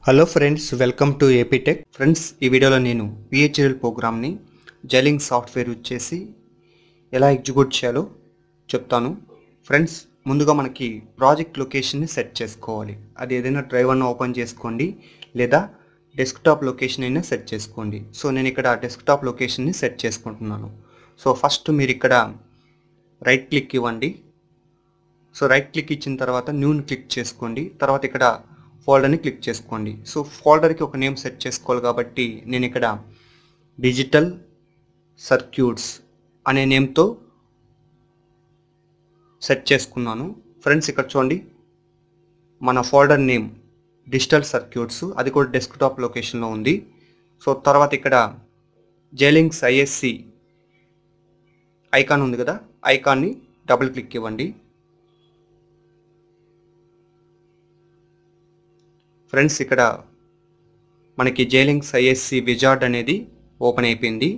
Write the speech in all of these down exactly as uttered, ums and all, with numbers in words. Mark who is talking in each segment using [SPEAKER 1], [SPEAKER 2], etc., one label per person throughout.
[SPEAKER 1] Hello friends, welcome to AP tech. Friends, ఈ వీడియోలో నేను విహెచ్ఎల్ ప్రోగ్రామ్ని జైలింగ్ సాఫ్ట్వేర్ యూజ్ చేసి ఎలా ఎగ్జిక్యూట్ చేయాలో చెప్తాను. ఫ్రెండ్స్, ముందుగా మనకి ప్రాజెక్ట్ లొకేషన్ని సెట్ చేసుకోవాలి. అది ఏదైనా డ్రైవ్ అన్న ఓపెన్ చేసుకోండి, లేదా డెస్క్టాప్ లొకేషన్ అయినా సెట్ చేసుకోండి. సో నేను ఇక్కడ డెస్క్టాప్ లొకేషన్ని సెట్ చేసుకుంటున్నాను. సో ఫస్ట్ మీరు ఇక్కడ రైట్ క్లిక్ ఇవ్వండి. సో రైట్ క్లిక్ ఇచ్చిన తర్వాత న్యూని క్లిక్ చేసుకోండి. తర్వాత ఇక్కడ ఫోల్డర్ని క్లిక్ చేసుకోండి. సో ఫోల్డర్కి ఒక నేమ్ సెట్ చేసుకోవాలి కాబట్టి నేను ఇక్కడ డిజిటల్ సర్క్యూట్స్ అనే నేమ్తో సెట్ చేసుకున్నాను. ఫ్రెండ్స్, ఇక్కడ చూడండి, మన ఫోల్డర్ నేమ్ డిజిటల్ సర్క్యూట్స్, అది కూడా డెస్క్టాప్ లొకేషన్లో ఉంది. సో తర్వాత ఇక్కడ జైలింగ్స్ ఐఎస్సి ఐకాన్ ఉంది కదా, ఐకాన్ని డబుల్ క్లిక్ ఇవ్వండి. ఫ్రెండ్స్, ఇక్కడ మనకి జైలింగ్స్ ఐఎస్సి విజార్డ్ అనేది ఓపెన్ అయిపోయింది.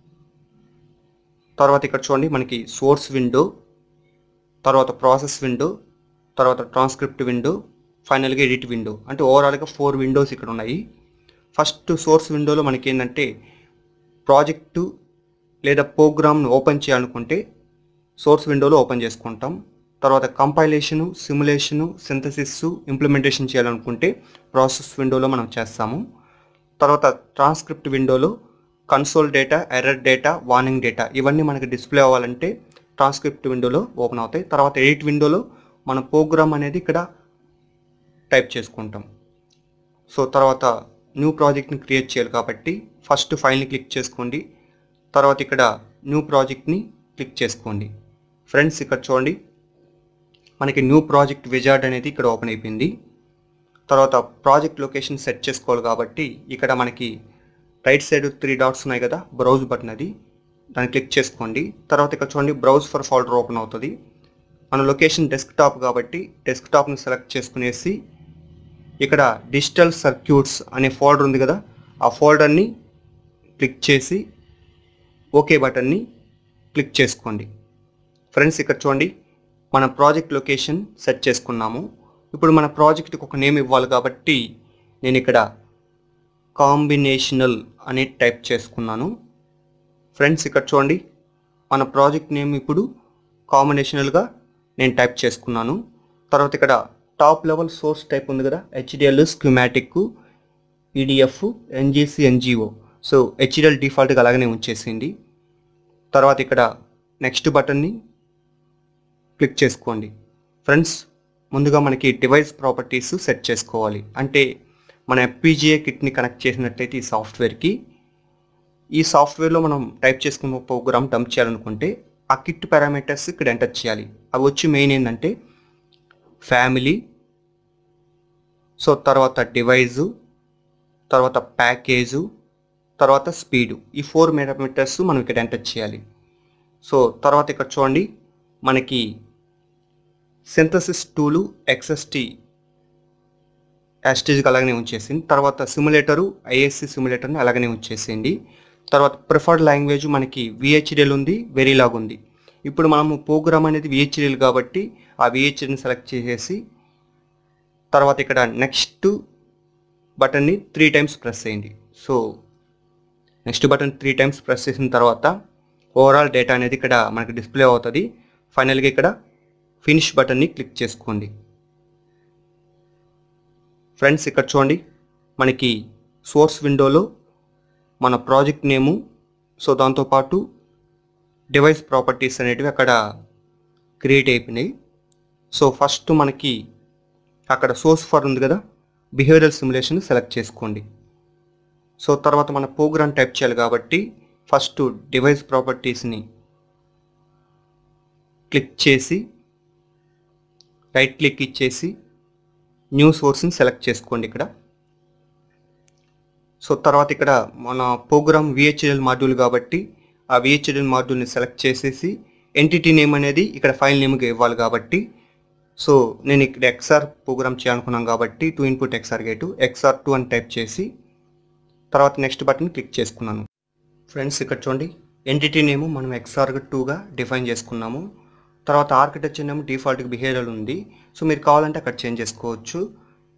[SPEAKER 1] తర్వాత ఇక్కడ చూడండి, మనకి సోర్స్ విండో, తర్వాత ప్రాసెస్ విండో, తర్వాత ట్రాన్స్క్రిప్ట్ విండో, ఫైనల్గా ఎడిట్ విండో, అంటే ఓవరాల్గా ఫోర్ విండోస్ ఇక్కడ ఉన్నాయి. ఫస్ట్ సోర్స్ విండోలో మనకి ఏంటంటే ప్రాజెక్టు లేదా ప్రోగ్రామ్ను ఓపెన్ చేయాలనుకుంటే సోర్స్ విండోలో ఓపెన్ చేసుకుంటాం. తర్వాత కంపైలేషను, సిమ్యులేషను, సింథసిస్, ఇంప్లిమెంటేషన్ చేయాలనుకుంటే ప్రాసెస్ విండోలో మనం చేస్తాము. తర్వాత ట్రాన్స్క్రిప్ట్ విండోలో console data, error data, warning data ఇవన్నీ మనకి డిస్ప్లే అవ్వాలంటే ట్రాన్స్క్రిప్ట్ విండోలో ఓపెన్ అవుతాయి. తర్వాత ఎడిట్ విండోలో మన ప్రోగ్రామ్ అనేది ఇక్కడ టైప్ చేసుకుంటాం. సో తర్వాత న్యూ ప్రాజెక్ట్ని క్రియేట్ చేయాలి కాబట్టి ఫస్ట్ ఫైల్ని క్లిక్ చేసుకోండి. తర్వాత ఇక్కడ న్యూ ప్రాజెక్ట్ని క్లిక్ చేసుకోండి. ఫ్రెండ్స్, ఇక్కడ చూడండి, మనకి న్యూ ప్రాజెక్ట్ విజార్డ్ అనేది ఇక్కడ ఓపెన్ అయిపోయింది. తర్వాత ప్రాజెక్ట్ లొకేషన్ సెట్ చేసుకోవాలి కాబట్టి ఇక్కడ మనకి రైట్ సైడ్ త్రీ డాట్స్ ఉన్నాయి కదా, బ్రౌజ్ బటన్, అది దాన్ని క్లిక్ చేసుకోండి. తర్వాత ఇక్కడ చూడండి, బ్రౌజ్ ఫర్ ఫోల్డర్ ఓపెన్ అవుతుంది. మన లొకేషన్ డెస్క్టాప్ కాబట్టి డెస్క్టాప్ని సెలెక్ట్ చేసుకునేసి ఇక్కడ డిజిటల్ సర్క్యూట్స్ అనే ఫోల్డర్ ఉంది కదా, ఆ ఫోల్డర్ని క్లిక్ చేసి ఓకే బటన్ని క్లిక్ చేసుకోండి. ఫ్రెండ్స్, ఇక్కడ చూడండి, మన ప్రాజెక్ట్ లొకేషన్ సెట్ చేసుకున్నాము. ఇప్పుడు మన ప్రాజెక్ట్కి ఒక నేమ్ ఇవ్వాలి కాబట్టి నేను ఇక్కడ కాంబినేషనల్ అని టైప్ చేసుకున్నాను. ఫ్రెండ్స్, ఇక్కడ చూడండి, మన ప్రాజెక్ట్ నేమ్ ఇప్పుడు కాంబినేషనల్గా నేను టైప్ చేసుకున్నాను. తర్వాత ఇక్కడ టాప్ లెవెల్ సోర్స్ టైప్ ఉంది కదా, HDL, schematic, EDF, NGC, NGO. So HDL డిఫాల్ట్గా అలాగనే ఉంచేసింది. తర్వాత ఇక్కడ నెక్స్ట్ బటన్ని క్లిక్ చేసుకోండి. ఫ్రెండ్స్, ముందుగా మనకి డివైస్ ప్రాపర్టీస్ సెట్ చేసుకోవాలి. అంటే మన ఎఫ్పిజిఏ కిట్ని కనెక్ట్ చేసినట్లయితే ఈ సాఫ్ట్వేర్కి, ఈ సాఫ్ట్వేర్లో మనం టైప్ చేసుకున్న ప్రోగ్రామ్ డంప్ చేయాలనుకుంటే ఆ కిట్ పారామీటర్స్ ఇక్కడ ఎంటర్ చేయాలి. అవి వచ్చి మెయిన్ ఏంటంటే ఫ్యామిలీ, సో తర్వాత డివైజు, తర్వాత ప్యాకేజు, తర్వాత స్పీడు, ఈ ఫోర్ పారామీటర్స్ మనం ఇక్కడ ఎంటర్ చేయాలి. సో తర్వాత ఇక్కడ చూడండి, మనకి సింథసిస్ టూలు ఎక్స్ఎస్టీ యాస్టేజ్కి అలాగనే ఉంచేసింది. తర్వాత సిమ్యులేటరు, ఐఎస్సి సిమ్యులేటర్ని అలాగనే ఉంచేసింది. తర్వాత ప్రిఫర్డ్ లాంగ్వేజ్ మనకి విహెచ్డిఎల్ ఉంది, వెరీలాగ్ ఉంది. ఇప్పుడు మనము ప్రోగ్రామ్ అనేది విహెచ్డిఎల్ కాబట్టి ఆ విహెచ్డిఎల్ని సెలెక్ట్ చేసేసి తర్వాత ఇక్కడ నెక్స్ట్ బటన్ని త్రీ టైమ్స్ ప్రెస్ చేయండి. So next button three times press చేసిన తర్వాత ఓవరాల్ డేటా అనేది ఇక్కడ మనకి డిస్ప్లే అవుతుంది. ఫైనల్గా ఇక్కడ ఫినిష్ బటన్ని క్లిక్ చేసుకోండి. ఫ్రెండ్స్, ఇక్కడ చూడండి, మనకి సోర్స్ విండోలో మన ప్రాజెక్ట్ నేము, సో దాంతోపాటు డివైస్ ప్రాపర్టీస్ అనేటివి అక్కడ క్రియేట్ అయిపోయినాయి. సో ఫస్ట్ మనకి అక్కడ సోర్స్ ఫర్ ఉంది కదా, బిహేవియరల్ సిమ్యులేషన్ సెలెక్ట్ చేసుకోండి. సో తర్వాత మన ప్రోగ్రామ్ టైప్ చేయాలి కాబట్టి ఫస్ట్ డివైస్ ప్రాపర్టీస్ని క్లిక్ చేసి రైట్ క్లిక్ ఇచ్చేసి న్యూ సోర్స్ని సెలెక్ట్ చేసుకోండి ఇక్కడ. సో తర్వాత ఇక్కడ మన ప్రోగ్రామ్ విహెచ్డిఎల్ మాడ్యూల్ కాబట్టి ఆ విహెచ్డిఎల్ మాడ్యూల్ని సెలెక్ట్ చేసేసి ఎంటిటీ నేమ్ అనేది ఇక్కడ ఫైల్ నేమ్గా ఇవ్వాలి కాబట్టి, సో నేను ఇక్కడ ఎక్స్ఆర్ ప్రోగ్రామ్ చేయాలనుకున్నాను కాబట్టి two input XR gate XR two అని టైప్ చేసి తర్వాత నెక్స్ట్ బటన్ క్లిక్ చేసుకున్నాను. ఫ్రెండ్స్, ఇక్కడ చూడండి, ఎంటిటీ నేమ్ మనం ఎక్స్ఆర్ టూగా డిఫైన్ చేసుకున్నాము. తర్వాత ఆర్కిటెక్చర్ నేమ్ డిఫాల్ట్గా బిహేవియరల్ ఉంది. సో మీరు కావాలంటే అక్కడ చేంజ్ చేసుకోవచ్చు.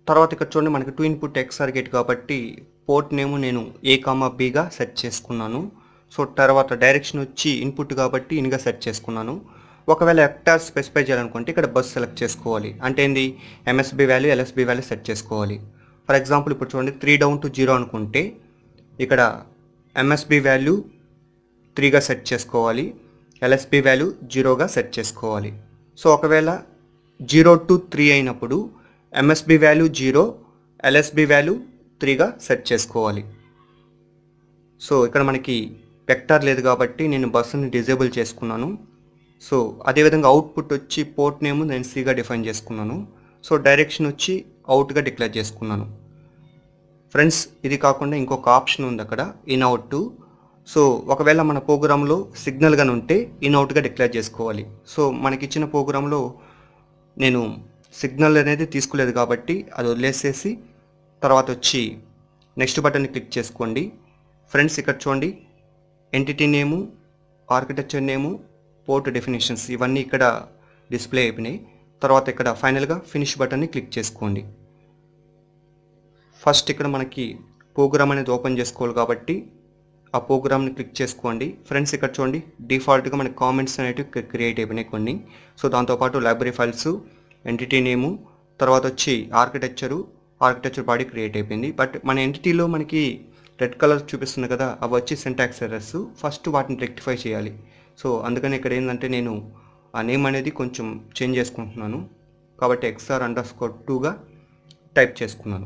[SPEAKER 1] తర్వాత ఇక్కడ చూడండి మనకి టూ ఇన్పుట్ ఎక్స్ఆర్ గేట్ కాబట్టి పోర్ట్ నేమ్ నేను ఏ కామా బీగా సెట్ చేసుకున్నాను. సో తర్వాత డైరెక్షన్ వచ్చి ఇన్పుట్ కాబట్టి ఇన్గా సెట్ చేసుకున్నాను. ఒకవేళ వెక్టార్ స్పెసిఫై చేయాలనుకుంటే ఇక్కడ బస్ సెలెక్ట్ చేసుకోవాలి. అంటే ఏంది MSB value LSB value set చేసుకోవాలి. ఫర్ ఎగ్జాంపుల్ ఇప్పుడు చూడండి త్రీ డౌన్ టు జీరో అనుకుంటే ఇక్కడ ఎంఎస్బి వాల్యూ త్రీగా సెట్ చేసుకోవాలి, ఎల్ఎస్బి వాల్యూ జీరోగా సెట్ చేసుకోవాలి. సో ఒకవేళ జీరో టు త్రీ అయినప్పుడు MSB value zero, LSB value త్రీగా సెట్ చేసుకోవాలి. సో ఇక్కడ మనకి వెక్టార్ లేదు కాబట్టి నేను బస్సుని డిజేబుల్ చేసుకున్నాను. సో అదేవిధంగా అవుట్పుట్ వచ్చి పోర్ట్ నేమ్ నేను సిగా డిఫైన్ చేసుకున్నాను. సో డైరెక్షన్ వచ్చి అవుట్గా డిక్లేర్ చేసుకున్నాను. ఫ్రెండ్స్ ఇది కాకుండా ఇంకొక ఆప్షన్ ఉంది అక్కడ ఇన్ అవుట్. సో ఒకవేళ మన ప్రోగ్రాంలో సిగ్నల్ గాని ఉంటే ఇన్ అవుట్గా డిక్లేర్ చేసుకోవాలి. సో మనకి ఇచ్చిన ప్రోగ్రాంలో నేను సిగ్నల్ అనేది తీసుకోలేదు కాబట్టి అది వదిలేసేసి తర్వాత వచ్చి నెక్స్ట్ బటన్ని క్లిక్ చేసుకోండి. ఫ్రెండ్స్ ఇక్కడ చూడండి entity name, architecture name, port definitions ఇవన్నీ ఇక్కడ డిస్ప్లే అయిపోయినాయి. తర్వాత ఇక్కడ ఫైనల్గా ఫినిష్ బటన్ని క్లిక్ చేసుకోండి. ఫస్ట్ ఇక్కడ మనకి ప్రోగ్రామ్ అనేది ఓపెన్ చేసుకోవాలి కాబట్టి ఆ ప్రోగ్రామ్ని క్లిక్ చేసుకోండి. ఫ్రెండ్స్ ఇక్కడ చూడండి డిఫాల్ట్గా మనకి కామెంట్స్ అనేవి క్రియేట్ అయిపోయినాయి కొన్ని. సో దాంతోపాటు లైబ్రరీ ఫైల్స్, ఎంటిటీ నేము, తర్వాత వచ్చి ఆర్కిటెక్చరు, ఆర్కిటెక్చర్ బాడీ క్రియేట్ అయిపోయింది. బట్ మన ఎంటిటీలో మనకి రెడ్ కలర్ చూపిస్తుంది కదా, అవి వచ్చి సింటాక్స్ ఎర్రర్స్. ఫస్ట్ వాటిని రెక్టిఫై చేయాలి. సో అందుకని ఇక్కడ ఏంటంటే నేను ఆ నేమ్ అనేది కొంచెం చేంజ్ చేసుకుంటున్నాను కాబట్టి ఎక్స్ఆర్ అండర్ స్కోర్ టూగా టైప్ చేసుకున్నాను.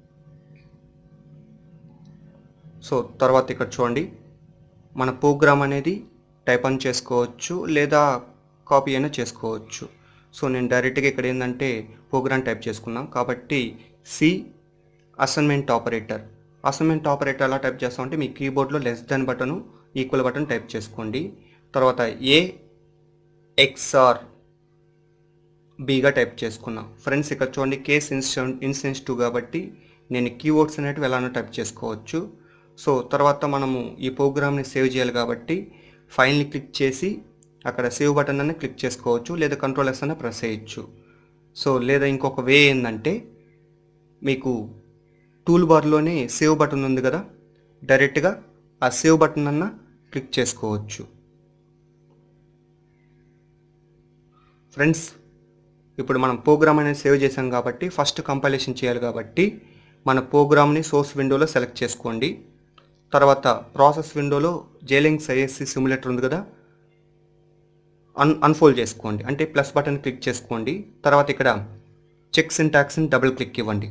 [SPEAKER 1] సో తర్వాత ఇక్కడ చూడండి మన ప్రోగ్రామ్ అనేది టైప్ ఆన్ చేసుకోవచ్చు లేదా కాపీ అయినా చేసుకోవచ్చు. సో నేను డైరెక్ట్గా ఇక్కడ ఏంటంటే ప్రోగ్రామ్ టైప్ చేసుకున్నాం కాబట్టి C assignment operator. Assignment operator ఎలా టైప్ చేస్తామంటే మీ కీబోర్డ్లో less than button, equal button type చేసుకోండి. తర్వాత ఏ ఎక్స్ఆర్ బీగా టైప్ చేసుకున్నాం. ఫ్రెండ్స్ ఇక్కడ చూడండి కేస్ ఇన్స్టెన్ ఇన్సెన్సిటివ్ కాబట్టి నేను కీవర్డ్స్ అనేటివి ఎలానో టైప్ చేసుకోవచ్చు. సో తర్వాత మనము ఈ ప్రోగ్రామ్ని సేవ్ చేయాలి కాబట్టి ఫైల్ని క్లిక్ చేసి అక్కడ సేవ్ బటన్ అనే క్లిక్ చేసుకోవచ్చు లేదా కంట్రోల్ ఎస్ అనే ప్రెస్ చేయొచ్చు. సో లేదా ఇంకొక వే ఏంటంటే మీకు టూల్ బార్లోనే సేవ్ బటన్ ఉంది కదా, డైరెక్ట్గా ఆ సేవ్ బటన్ అన్న క్లిక్ చేసుకోవచ్చు. ఫ్రెండ్స్ ఇప్పుడు మనం ప్రోగ్రామ్ అనేది సేవ్ చేసాం కాబట్టి ఫస్ట్ కంపైలేషన్ చేయాలి కాబట్టి మన ప్రోగ్రామ్ని సోర్స్ విండోలో సెలెక్ట్ చేసుకోండి. తర్వాత ప్రాసెస్ విండోలో జేలింక్స్ ఐఎస్సి సిమ్యులేటర్ ఉంది కదా, అన్ అన్ఫోల్డ్ చేసుకోండి. అంటే ప్లస్ బటన్ క్లిక్ చేసుకోండి. తర్వాత ఇక్కడ చెక్ సింటాక్స్ని డబుల్ క్లిక్ ఇవ్వండి.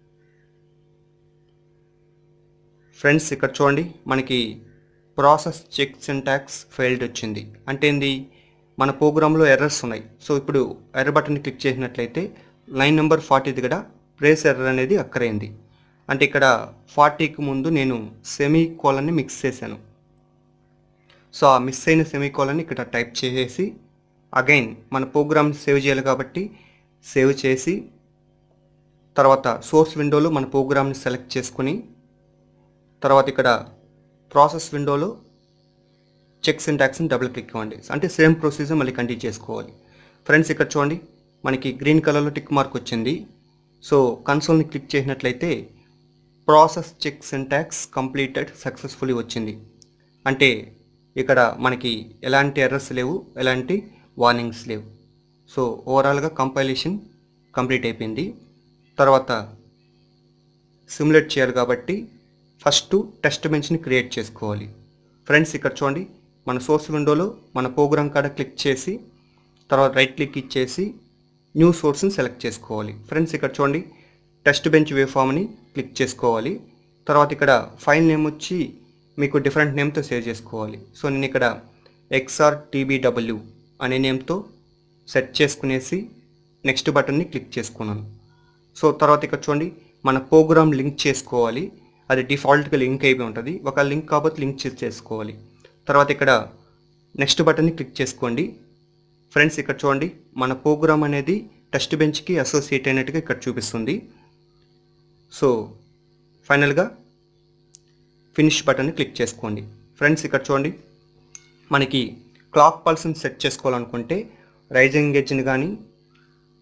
[SPEAKER 1] ఫ్రెండ్స్ ఇక్కడ చూడండి మనకి ప్రాసెస్ చెక్ సింటాక్స్ ఫెయిల్డ్ వచ్చింది. అంటే ఏంది మన ప్రోగ్రాంలో ఎర్రర్స్ ఉన్నాయి. సో ఇప్పుడు ఎర్రర్ బటన్ క్లిక్ చేసినట్లయితే లైన్ నెంబర్ ఫార్టీ దగ్గర ప్రేస్ ఎర్రర్ అనేది అక్కరైంది. అంటే ఇక్కడ ఫార్టీకి ముందు నేను సెమీ కోలన్ని మిక్స్ చేశాను. సో ఆ మిస్ అయిన సెమీ కోలన్ని ఇక్కడ టైప్ చేసేసి అగైన్ మన ప్రోగ్రామ్ సేవ్ చేయాలి కాబట్టి సేవ్ చేసి తర్వాత సోర్స్ విండోలో మన ప్రోగ్రామ్ని సెలెక్ట్ చేసుకుని తర్వాత ఇక్కడ ప్రాసెస్ విండోలో చెక్ సింటాక్స్ని డబుల్ క్లిక్ ఇవ్వండి. అంటే సేమ్ ప్రొసీజర్ మళ్ళీ కంటిన్యూ చేసుకోవాలి. ఫ్రెండ్స్ ఇక్కడ చూడండి మనకి గ్రీన్ కలర్లో టిక్ మార్క్ వచ్చింది. సో కన్సోల్ని క్లిక్ చేసినట్లయితే process check syntax completed successfully వచ్చింది. అంటే ఇక్కడ మనకి ఎలాంటి ఎర్రర్స్ లేవు, ఎలాంటి వార్నింగ్స్ లేవు. సో ఓవరాల్గా కంపైలేషన్ కంప్లీట్ అయిపోయింది. తర్వాత సిమ్యులేట్ చేయాలి కాబట్టి ఫస్ట్ టెస్ట్ బెంచ్ని క్రియేట్ చేసుకోవాలి. ఫ్రెండ్స్ ఇక్కడ చూడండి మన సోర్స్ విండోలో మన ప్రోగ్రామ్ కాడ క్లిక్ చేసి తర్వాత రైట్ క్లిక్ ఇచ్చేసి న్యూ సోర్స్ని సెలెక్ట్ చేసుకోవాలి. ఫ్రెండ్స్ ఇక్కడ చూడండి టెస్ట్ బెంచ్ వేవ్ ఫామ్ని క్లిక్ చేసుకోవాలి. తర్వాత ఇక్కడ ఫైల్ నేమ్ వచ్చి మీకు డిఫరెంట్ నేమ్తో సేవ్ చేసుకోవాలి. సో నేను ఇక్కడ ఎక్స్ఆర్ టీబీడబ్ల్యూ అనే నేమ్తో సెట్ చేసుకునేసి నెక్స్ట్ బటన్ని క్లిక్ చేసుకున్నాను. సో తర్వాత ఇక్కడ చూడండి మన ప్రోగ్రామ్ లింక్ చేసుకోవాలి. అది డిఫాల్ట్గా లింక్ అయిపోయి ఉంటుంది. ఒక లింక్ కాబట్టి లింక్ చేసుకోవాలి. తర్వాత ఇక్కడ నెక్స్ట్ బటన్ని క్లిక్ చేసుకోండి. ఫ్రెండ్స్ ఇక్కడ చూడండి మన ప్రోగ్రామ్ అనేది టెస్ట్ బెంచ్కి అసోసియేట్ అయినట్టుగా ఇక్కడ చూపిస్తుంది. సో ఫైనల్గా ఫినిష్ బటన్ని క్లిక్ చేసుకోండి. ఫ్రెండ్స్ ఇక్కడ చూడండి మనకి క్లాక్ పల్స్ని సెట్ చేసుకోవాలనుకుంటే రైజింగ్ ఎడ్జ్ని కానీ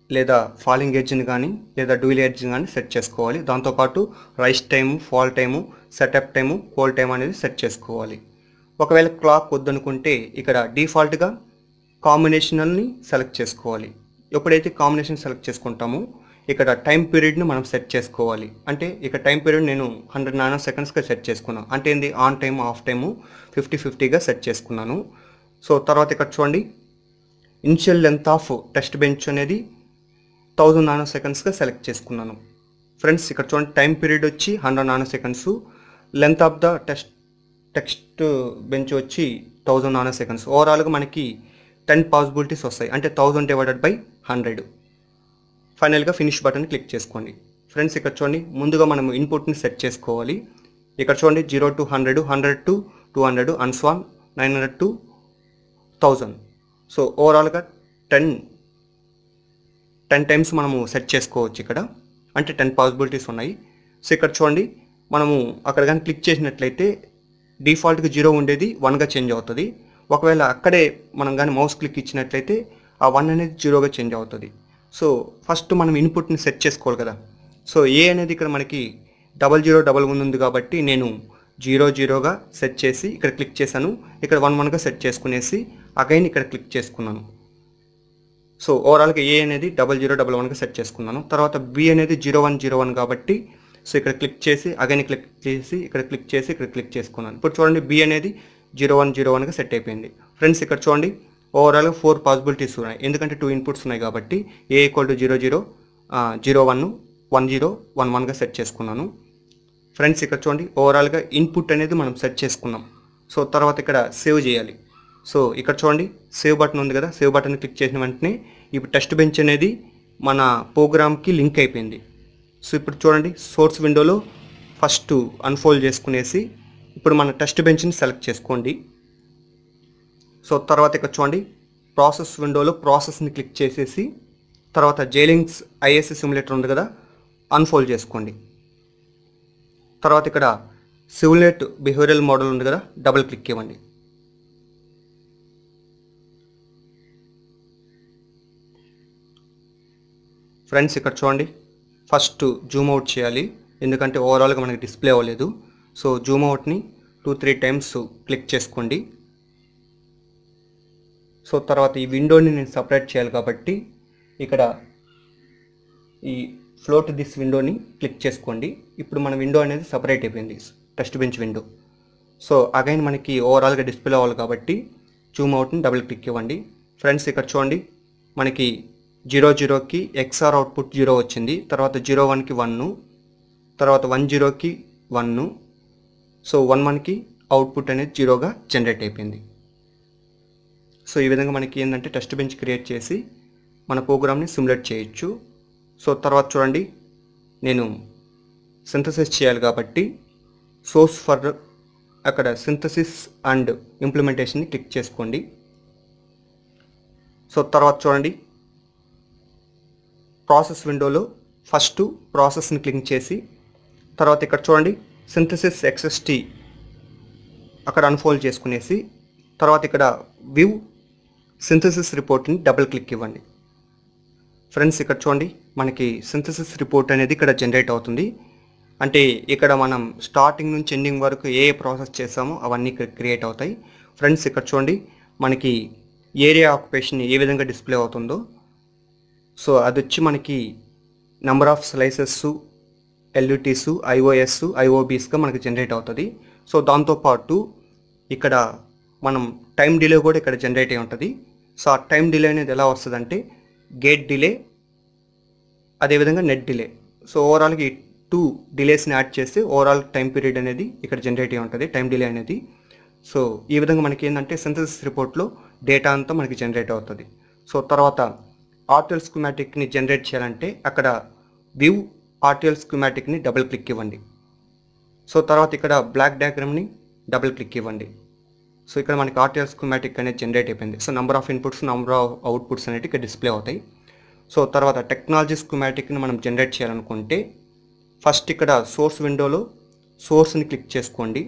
[SPEAKER 1] లేదా ఫాలింగ్ ఎడ్జ్ని కానీ లేదా డ్యూయల్ ఎడ్జ్ని కానీ సెట్ చేసుకోవాలి. దాంతోపాటు rise time, fall time, setup time, hold time అనేది సెట్ చేసుకోవాలి. ఒకవేళ క్లాక్ వద్దనుకుంటే ఇక్కడ డిఫాల్ట్గా కాంబినేషనల్ని సెలెక్ట్ చేసుకోవాలి. ఎప్పుడైతే కాంబినేషన్ సెలెక్ట్ చేసుకుంటామో ఇక్కడ టైం పీరియడ్ని మనం సెట్ చేసుకోవాలి. అంటే ఇక్కడ టైం పీరియడ్ నేను హండ్రెడ్ నానో సెకండ్స్గా సెట్ చేసుకున్నాను. అంటే ఏంది, on time off time fifty ఫిఫ్టీగా సెట్ చేసుకున్నాను. సో తర్వాత ఇక్కడ చూడండి, initial length of test bench అనేది థౌజండ్ నానో సెకండ్స్గా సెలెక్ట్ చేసుకున్నాను. ఫ్రెండ్స్ ఇక్కడ చూడండి, టైం పీరియడ్ వచ్చి hundred nanoseconds, length of the test text bench వచ్చి థౌజండ్ నానో సెకండ్స్. ఓవరాల్గా మనకి టెన్ పాసిబిలిటీస్ వస్తాయి. అంటే థౌజండ్ డివైడెడ్ బై హండ్రెడ్. ఫైనల్గా ఫినిష్ బటన్ క్లిక్ చేసుకోండి. ఫ్రెండ్స్ ఇక్కడ చూడండి, ముందుగా మనం ఇన్పుట్ని సెట్ చేసుకోవాలి. ఇక్కడ చూడండి, zero to hundred, hundred to two hundred, and so on nine hundred to thousand. So ఓవరాల్గా టెన్ టెన్ టైమ్స్ మనము సెట్ చేసుకోవచ్చు ఇక్కడ. అంటే టెన్ పాసిబిలిటీస్ ఉన్నాయి. సో ఇక్కడ చూడండి, మనము అక్కడ కానీ క్లిక్ చేసినట్లయితే డిఫాల్ట్గా జీరో ఉండేది వన్గా చేంజ్ అవుతుంది. ఒకవేళ అక్కడే మనం కానీ మౌస్ క్లిక్ ఇచ్చినట్లయితే ఆ వన్ అనేది జీరోగా చేంజ్ అవుతుంది. సో ఫస్ట్ మనం ఇన్పుట్ని సెట్ చేసుకోవాలి కదా. సో ఏ అనేది ఇక్కడ మనకి డబల్ జీరో డబల్ వన్ ఉంది కాబట్టి నేను జీరో జీరోగా సెట్ చేసి ఇక్కడ క్లిక్ చేశాను. ఇక్కడ వన్ వన్గా సెట్ చేసుకునేసి అగైన్ ఇక్కడ క్లిక్ చేసుకున్నాను. సో ఓవరాల్గా ఏ అనేది డబల్ జీరో డబల్ వన్గా సెట్ చేసుకున్నాను. తర్వాత బి అనేది జీరో వన్ జీరో వన్ కాబట్టి సో ఇక్కడ క్లిక్ చేసి అగైన్ క్లిక్ చేసి ఇక్కడ క్లిక్ చేసి ఇక్కడ క్లిక్ చేసుకున్నాను. ఇప్పుడు చూడండి, బి అనేది జీరో వన్ జీరో వన్గా సెట్ అయిపోయింది. ఫ్రెండ్స్ ఇక్కడ చూడండి, ఓవరాల్గా ఫోర్ పాసిబిలిటీస్ ఉన్నాయి. ఎందుకంటే టూ ఇన్పుట్స్ ఉన్నాయి కాబట్టి A equal to zero zero, zero one, one zero, one వన్గా సెట్ చేసుకున్నాను. ఫ్రెండ్స్ ఇక్కడ చూడండి, ఓవరాల్గా ఇన్పుట్ అనేది మనం సెట్ చేసుకున్నాం. సో తర్వాత ఇక్కడ సేవ్ చేయాలి. సో ఇక్కడ చూడండి, సేవ్ బటన్ ఉంది కదా, సేవ్ బటన్ క్లిక్ చేసిన వెంటనే ఇప్పుడు టెస్ట్ బెంచ్ అనేది మన ప్రోగ్రామ్కి లింక్ అయిపోయింది. సో ఇప్పుడు చూడండి, సోర్స్ విండోలో ఫస్ట్ అన్ఫోల్డ్ చేసుకునేసి ఇప్పుడు మన టెస్ట్ బెంచ్ని సెలెక్ట్ చేసుకోండి. సో తర్వాత ఇక్కడ చూడండి, ప్రాసెస్ విండోలో ప్రాసెస్ని క్లిక్ చేసేసి తర్వాత జైలింగ్స్ ఐఎస్సి సిమ్యులేటర్ ఉంది కదా, అన్ఫోల్డ్ చేసుకోండి. తర్వాత ఇక్కడ సిమ్యులేట్ బిహేవియరల్ మోడల్ ఉంది కదా, డబుల్ క్లిక్ ఇవ్వండి. ఫ్రెండ్స్ ఇక్కడ చూడండి, ఫస్ట్ జూమ్ అవుట్ చేయాలి. ఎందుకంటే ఓవరాల్గా మనకి డిస్ప్లే అవ్వలేదు. సో జూమ్ అవుట్ని టూ త్రీ టైమ్స్ క్లిక్ చేసుకోండి. సో తర్వాత ఈ విండోని నేను సపరేట్ చేయాలి కాబట్టి ఇక్కడ ఈ ఫ్లోట్ దిస్ విండోని క్లిక్ చేసుకోండి. ఇప్పుడు మన విండో అనేది సపరేట్ అయిపోయింది, test bench window. So again మనకి ఓవరాల్గా డిస్ప్లే అవ్వాలి కాబట్టి జూమ్ అవుట్ని డబుల్ క్లిక్ ఇవ్వండి. ఫ్రెండ్స్ ఇక్కడ చూడండి, మనకి జీరో జీరోకి ఎక్స్ఆర్ అవుట్పుట్ జీరో వచ్చింది. తర్వాత జీరో వన్కి వన్ను, తర్వాత వన్ జీరోకి వన్ను. సో వన్ వన్కి అవుట్పుట్ అనేది జీరోగా జనరేట్ అయిపోయింది. సో ఈ విధంగా మనకి ఏంటంటే టెస్ట్ బెంచ్ క్రియేట్ చేసి మన ప్రోగ్రామ్ని సిమ్యులేట్ చేయొచ్చు. సో తర్వాత చూడండి, నేను సింథసిస్ చేయాలి కాబట్టి సోర్స్ ఫర్ అక్కడ సింథసిస్ అండ్ ఇంప్లిమెంటేషన్ని క్లిక్ చేసుకోండి. సో తర్వాత చూడండి, ప్రాసెస్ విండోలో ఫస్ట్ ప్రాసెస్ని క్లిక్ చేసి తర్వాత ఇక్కడ చూడండి, సింథసిస్ ఎక్స్ఎస్టీ అక్కడ అన్ఫోల్డ్ చేసుకునేసి తర్వాత ఇక్కడ వ్యూ సింథసిస్ రిపోర్ట్ని డబుల్ క్లిక్ ఇవ్వండి. ఫ్రెండ్స్ ఇక్కడ చూడండి, మనకి సింథసిస్ రిపోర్ట్ అనేది ఇక్కడ జనరేట్ అవుతుంది. అంటే ఇక్కడ మనం స్టార్టింగ్ నుంచి ఎండింగ్ వరకు ఏ ఏ ప్రాసెస్ చేసామో అవన్నీ ఇక్కడ క్రియేట్ అవుతాయి. ఫ్రెండ్స్ ఇక్కడ చూడండి, మనకి ఏరియా ఆక్యుపేషన్ ఏ విధంగా డిస్ప్లే అవుతుందో. సో అది వచ్చి మనకి number of slices, LUTs, IOs, ఐఓబీస్గా మనకి జనరేట్ అవుతుంది. సో దాంతోపాటు ఇక్కడ మనం టైం డిలే కూడా ఇక్కడ జనరేట్ అయి ఉంటుంది. సో ఆ టైం డిలే అనేది ఎలా వస్తుందంటే గేట్ డిలే, అదేవిధంగా నెట్ డిలే. సో ఓవరాల్గా ఈ టూ డిలేస్ని యాడ్ చేస్తే ఓవరాల్ టైం పీరియడ్ అనేది ఇక్కడ జనరేట్ అయి ఉంటుంది, టైం డిలే అనేది. సో ఈ విధంగా మనకి ఏంటంటే సింథసిస్ రిపోర్ట్లో డేటా అంతా మనకి జనరేట్ అవుతుంది. సో తర్వాత ఆర్టిఎల్ స్కీమాటిక్ని జనరేట్ చేయాలంటే అక్కడ వ్యూ ఆర్టిఎల్ స్కీమాటిక్ని డబుల్ క్లిక్ ఇవ్వండి. సో తర్వాత ఇక్కడ బ్లాక్ డయాగ్రామ్ని డబుల్ క్లిక్ ఇవ్వండి. సో ఇక్కడ మనకి ఆర్టిఎల్ స్కీమాటిక్ అనేది జనరేట్ అయిపోయింది. So number of inputs, number of outputs అనేవి ఇక్కడ డిస్ప్లే అవుతాయి. సో తర్వాత టెక్నాలజీ స్కీమాటిక్ని మనం జనరేట్ చేయాలనుకుంటే ఫస్ట్ ఇక్కడ సోర్స్ విండోలో సోర్స్ని క్లిక్ చేసుకోండి.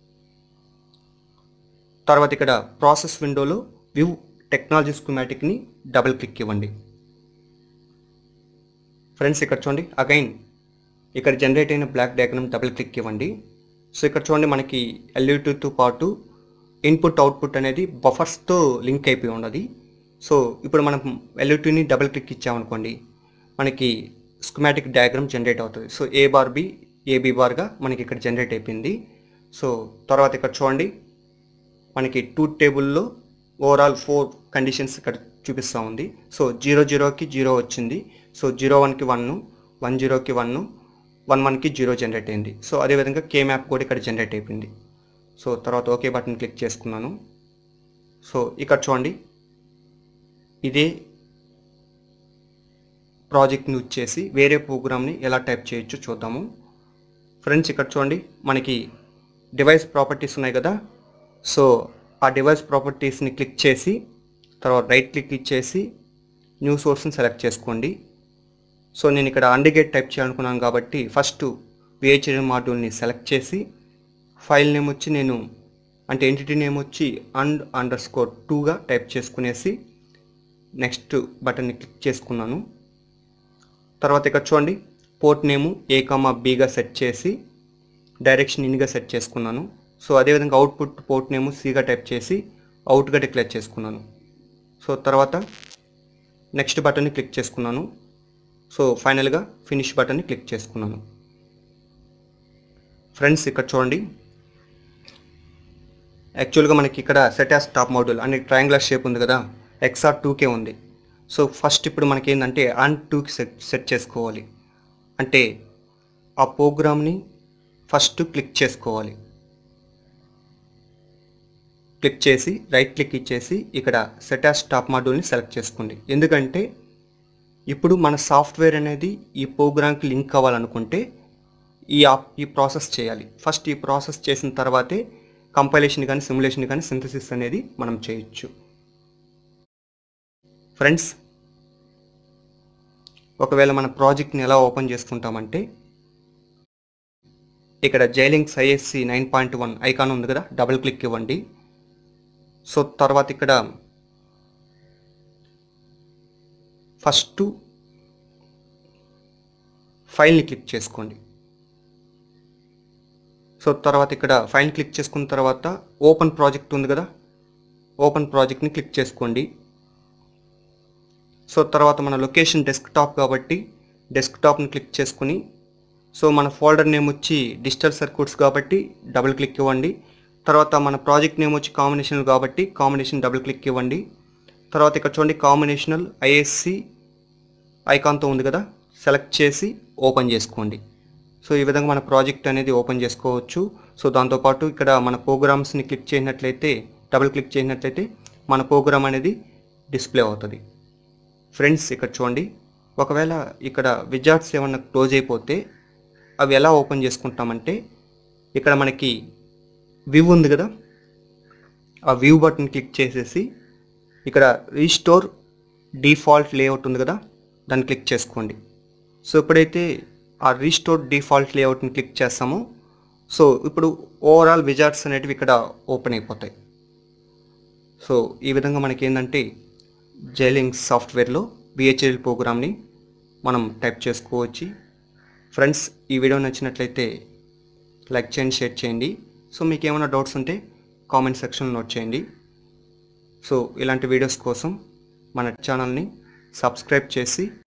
[SPEAKER 1] తర్వాత ఇక్కడ ప్రాసెస్ విండోలో వ్యూ టెక్నాలజీ స్కీమాటిక్ని డబుల్ క్లిక్ ఇవ్వండి. ఫ్రెండ్స్ ఇక్కడ చూడండి, అగైన్ ఇక్కడ జనరేట్ అయిన బ్లాక్ డయాగ్రామ్ డబుల్ క్లిక్ ఇవ్వండి. సో ఇక్కడ చూడండి, మనకి ఎల్ఈడితో పాటు ఇన్పుట్ అవుట్పుట్ అనేది బఫర్స్తో లింక్ అయిపోయి ఉన్నది. సో ఇప్పుడు మనం ఎల్ఈడిని డబుల్ క్లిక్ ఇచ్చామనుకోండి, మనకి స్కీమాటిక్ డయాగ్రామ్ జనరేట్ అవుతుంది. So A bar B AB బార్గా మనకి ఇక్కడ జనరేట్ అయిపోయింది. సో తర్వాత ఇక్కడ చూడండి, మనకి టూ టేబుల్లో ఓవరాల్ ఫోర్ కండిషన్స్ ఇక్కడ చూపిస్తూ ఉంది. సో జీరో జీరోకి జీరో వచ్చింది. సో జీరో వన్కి వన్, వన్ జీరోకి వన్, వన్ వన్కి జీరో జనరేట్ అయింది. సో అదేవిధంగా కే మ్యాప్ కూడా ఇక్కడ జనరేట్ అయిపోయింది. సో తర్వాత ఓకే బటన్ క్లిక్ చేసుకున్నాను. సో ఇక్కడ చూడండి, ఇదే ప్రాజెక్ట్ని వచ్చేసి వేరే ప్రోగ్రామ్ని ఎలా టైప్ చేయొచ్చో చూద్దాము. ఫ్రెండ్స్ ఇక్కడ చూడండి, మనకి డివైస్ ప్రాపర్టీస్ ఉన్నాయి కదా. సో ఆ డివైస్ ప్రాపర్టీస్ని క్లిక్ చేసి తర్వాత రైట్ క్లిక్ ఇచ్చేసి న్యూ సోర్స్ని సెలెక్ట్ చేసుకోండి. సో నేను ఇక్కడ అండిగేట్ టైప్ చేయాలనుకున్నాను కాబట్టి ఫస్ట్ విహెచ్ఎల్ మాడ్యూల్ని సెలెక్ట్ చేసి ఫైల్ నేమ్ వచ్చి నేను అంటే ఎంటిటీ నేమ్ వచ్చి అండ్ అండర్ స్కోర్ టూగా టైప్ చేసుకునేసి నెక్స్ట్ బటన్ని క్లిక్ చేసుకున్నాను. తర్వాత ఇక్కడ చూడండి, పోర్ట్ నేము ఏ కామా బీగా సెట్ చేసి డైరెక్షన్ ఇన్గా సెట్ చేసుకున్నాను. సో అదేవిధంగా అవుట్పుట్ పోర్ట్ నేము సిగా టైప్ చేసి అవుట్గా డిక్లేర్ చేసుకున్నాను. సో తర్వాత నెక్స్ట్ బటన్ని క్లిక్ చేసుకున్నాను. సో ఫైనల్గా ఫినిష్ బటన్ని క్లిక్ చేసుకున్నాను. ఫ్రెండ్స్ ఇక్కడ చూడండి, యాక్చువల్గా మనకి ఇక్కడ సెట్ యాస్ టాప్ మోడ్యూల్ అనే ట్రయాంగులర్ షేప్ ఉంది కదా, ఎక్స్ఆర్ టూకే ఉంది. సో ఫస్ట్ ఇప్పుడు మనకి ఏంటంటే ఆన్ టూకి సెట్ సెట్ చేసుకోవాలి. అంటే ఆ ప్రోగ్రామ్ని ఫస్ట్ క్లిక్ చేసుకోవాలి. క్లిక్ చేసి రైట్ క్లిక్ ఇచ్చేసి ఇక్కడ సెట్ యాస్ టాప్ మాడ్యూల్ని సెలెక్ట్ చేసుకోండి. ఎందుకంటే ఇప్పుడు మన సాఫ్ట్వేర్ అనేది ఈ ప్రోగ్రామ్కి లింక్ అవ్వాలనుకుంటే ఈ ఆప్ ఈ ప్రాసెస్ చేయాలి. ఫస్ట్ ఈ ప్రాసెస్ చేసిన తర్వాతే కంపైలేషన్ కానీ సిమ్యులేషన్ కానీ సింథసిస్ అనేది మనం చేయొచ్చు. ఫ్రెండ్స్ ఒకవేళ మన ప్రాజెక్ట్ని ఎలా ఓపెన్ చేసుకుంటామంటే ఇక్కడ Xilinx ISE nine point one icon ఉంది కదా, డబుల్ క్లిక్ ఇవ్వండి. సో తర్వాత ఇక్కడ ఫస్ట్ ఫైల్ని క్లిక్ చేసుకోండి. సో తర్వాత ఇక్కడ ఫైల్ క్లిక్ చేసుకున్న తర్వాత ఓపెన్ ప్రాజెక్ట్ ఉంది కదా, ఓపెన్ ప్రాజెక్ట్ని క్లిక్ చేసుకోండి. సో తర్వాత మన లొకేషన్ డెస్క్టాప్ కాబట్టి డెస్క్టాప్ని క్లిక్ చేసుకుని, సో మన ఫోల్డర్ నేమ్ వచ్చి డిజిటల్ సర్క్యూట్స్ కాబట్టి డబుల్ క్లిక్ ఇవ్వండి. తర్వాత మన ప్రాజెక్ట్ నేమ్ వచ్చి కాంబినేషనల్ కాబట్టి కాంబినేషన్ డబుల్ క్లిక్ ఇవ్వండి. తర్వాత ఇక్కడ చూడండి, కాంబినేషనల్ ఐఎస్సి ఐకాన్తో ఉంది కదా, సెలెక్ట్ చేసి ఓపెన్ చేసుకోండి. సో ఈ విధంగా మన ప్రాజెక్ట్ అనేది ఓపెన్ చేసుకోవచ్చు. సో దాంతోపాటు ఇక్కడ మన ప్రోగ్రామ్స్ని క్లిక్ చేసినట్లయితే డబుల్ క్లిక్ చేసినట్లయితే మన ప్రోగ్రామ్ అనేది డిస్ప్లే అవుతుంది. ఫ్రెండ్స్ ఇక్కడ చూడండి, ఒకవేళ ఇక్కడ విజార్డ్స్ ఏమన్నా క్లోజ్ అయిపోతే అవి ఎలా ఓపెన్ చేసుకుంటామంటే ఇక్కడ మనకి వ్యూ ఉంది కదా, ఆ వ్యూ బటన్ క్లిక్ చేసేసి ఇక్కడ రీస్టోర్ డిఫాల్ట్ లేఅవుట్ ఉంది కదా, దాన్ని క్లిక్ చేసుకోండి. సో ఇప్పుడైతే ఆ రీస్టోర్ డిఫాల్ట్ లేఅవుట్ని క్లిక్ చేస్తామో సో ఇప్పుడు ఓవరాల్ విజార్డ్స్ అనేటివి ఇక్కడ ఓపెన్ అయిపోతాయి. సో ఈ విధంగా మనకి ఏంటంటే జైలింక్స్ సాఫ్ట్వేర్లో విహెచ్ఎల్ ప్రోగ్రామ్ని మనం టైప్ చేసుకోవచ్చు. ఫ్రెండ్స్ ఈ వీడియో నచ్చినట్లయితే లైక్ చేయండి, షేర్ చేయండి. సో మీకు ఏమైనా డౌట్స్ ఉంటే కామెంట్ సెక్షన్లో నోట్ చేయండి. సో ఇలాంటి వీడియోస్ కోసం మన ఛానల్ని సబ్స్క్రైబ్ చేసి